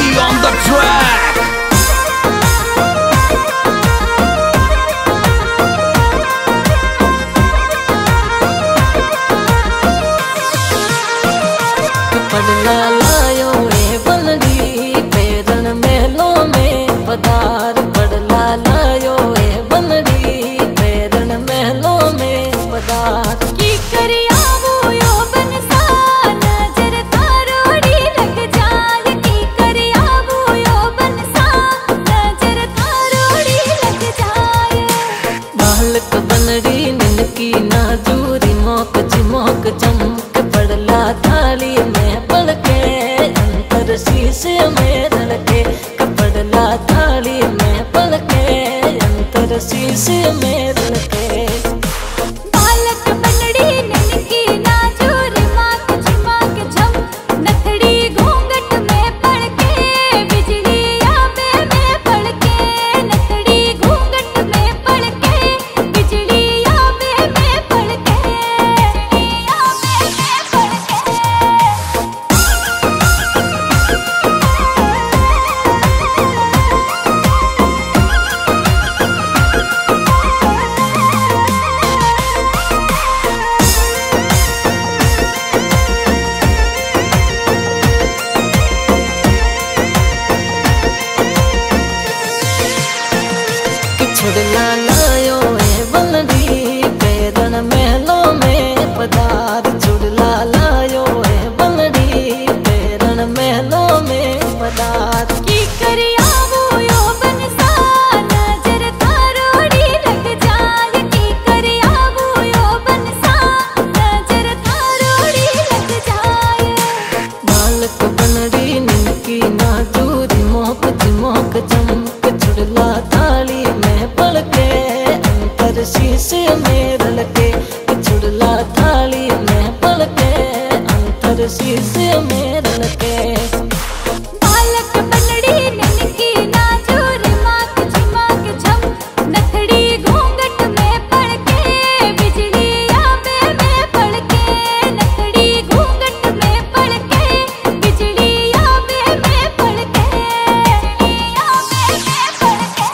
on the track. पड़ला लायो ए बनड़ी barren महलों में पधार। पड़ला लायो ए बनड़ी पैरन महलों में पधार। की करिया वो यो बनसा नजर तारोड़ी लग जाए। की करिया वो यो बनसा नजर तारोड़ी लग जाए। बालक बनड़ी निनकी नाजूरी मोक चिमोक चमक। पड़ला थाली में पलके अंतर शीशे में धड़के। कपड़ला थाली में पलके अंतर शीशे में धड़के। बालक बनड़ी ननकी नाजूर माक झमाक झम। नथड़ी घूंघट में पड़के बिजली आबे में पड़के। नथड़ी घूंघट में पड़के बिजली आबे में पड़के। बिजली आबे में पड़के। छुड़ला लायो ए बनड़ी पैरन महलों में पधार। छुड़ला लायो ए बनड़ी पैरन महलों में पधार। की करिया वो यो बनसा नजर तारोड़ी लग जाए। की करिया वो यो बनसा नजर तारोड़ी लग जाए। बालक बनड़ी निनकी नाजूरी मोक चिमोक चमक। छुड़ला थाली में पलके अंतर शीशे में रलके। छुड़ला थाली में पलके अंतर शीशे में रलके। बालक बनड़ी ननकी नाजूर माक झमाक झम। नथड़ी घूंघट में पड़के बिजली आबे में पड़के। नथड़ी घूंघट में पड़के बिजली आबे में पड़के। बिजली आबे में पड़के।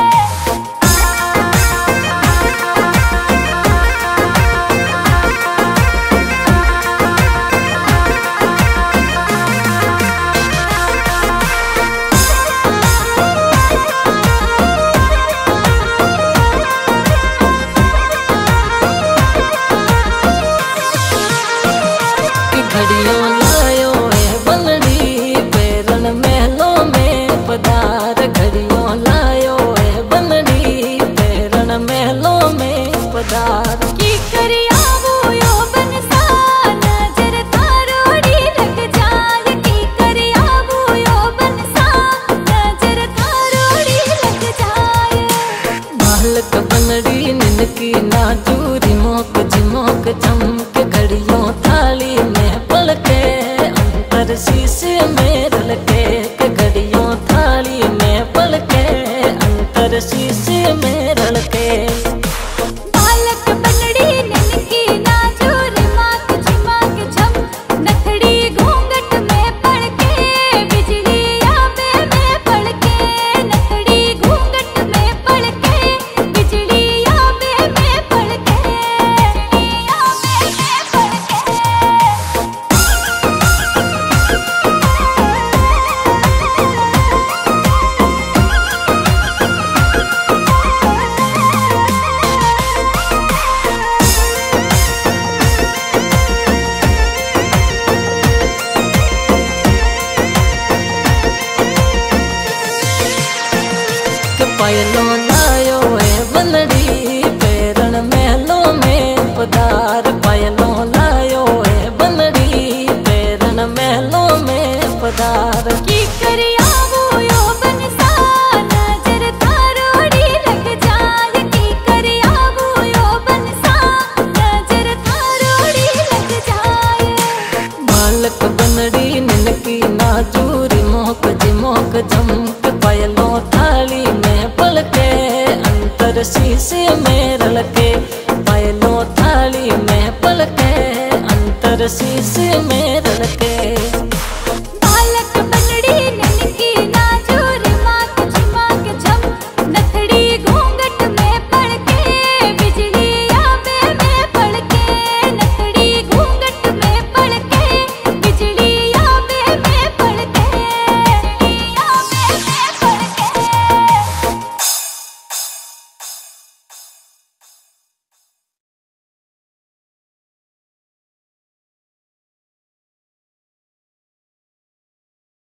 घड़ियों लायो ए बनड़ी पैरन महलों में पधार। घड़ियों लायो ए बनड़ी पैरन महलों में पधार। की करिया वो यो बनसा नजर तारोड़ी लग जाए। की करिया वो यो बनसा नजर तारोड़ी लग जाए। बालक बनड़ी निनकी नाजूरी मोक झिमोक चमक। घड़ियों थाली में पलके अंतर शीशे में रलके। घड़ियों थाली में पलके अंतर शीशे में रलके। बालक बनड़ी ननकी नाजूर माक झमाक झम। नथड़ी घूंघट में पड़के बिजली आबे में पड़के। नथड़ी घूंघट में पड़के बिजली आबे में पड़के। बिजली आबे में पड़के। पायलों लायो ए बनड़ी पैरन महलों में पधार। पायलों लायो ए बनड़ी पैरन महलों में पधार। की करिया वो यो बनसा नजर तारोड़ी लग जाए। की करिया वो यो बनसा नजर तारोड़ी लग जाए। बालक बनड़ी निनकी नाजूरी मोक झिमोक चमक। पायलों थाली में पलके अंतर शीशे में रलके। पायलों थाली में पलके अंतर शीशे में रलके।